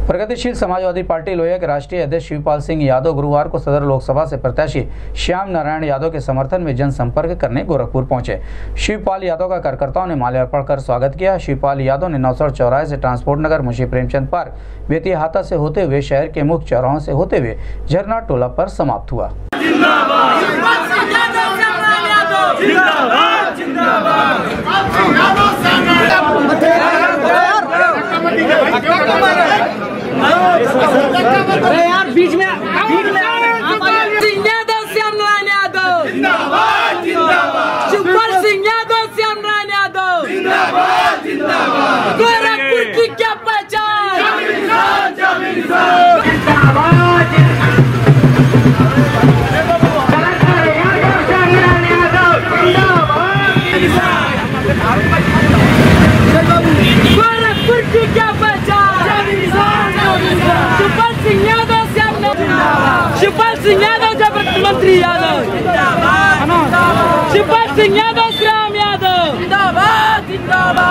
प्रगतिशील समाजवादी पार्टी लोहिया के राष्ट्रीय अध्यक्ष शिवपाल सिंह यादव गुरुवार को सदर लोकसभा से प्रत्याशी श्याम नारायण यादव के समर्थन में जनसंपर्क करने गोरखपुर पहुंचे। शिवपाल यादव का कार्यकर्ताओं ने माल्यार्पण कर स्वागत किया। शिवपाल यादव ने नौसर चौराहे से ट्रांसपोर्ट नगर, मुंशी प्रेमचंद पार्क, बेतिहाता से होते हुए शहर के मुख्य चौराहों से होते हुए झरना टोला पर समाप्त हुआ। यार बीच में श्याम नारायण यादव जिंदाबाद, जिंदाबाद। शिवपाल सिंह यादव, श्याम नारायण यादव जिंदाबाद, जिंदाबाद। गोरखपुर की क्या पहचान, गोरखपुर की क्या पहचान, शिवपाल सिंह यादव, श्याम नारायण, शिवपाल सिंह यादव जब मंत्री यादव, शिवपाल सिंह यादव, श्याम यादव जिंदाबाद, जिंदाबाद।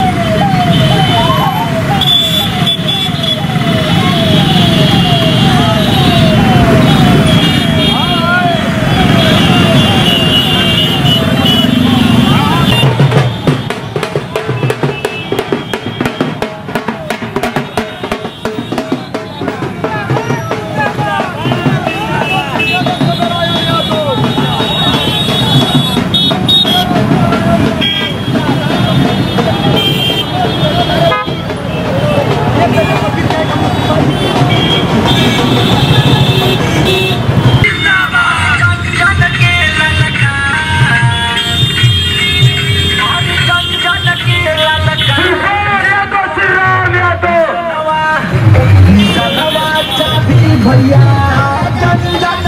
भैया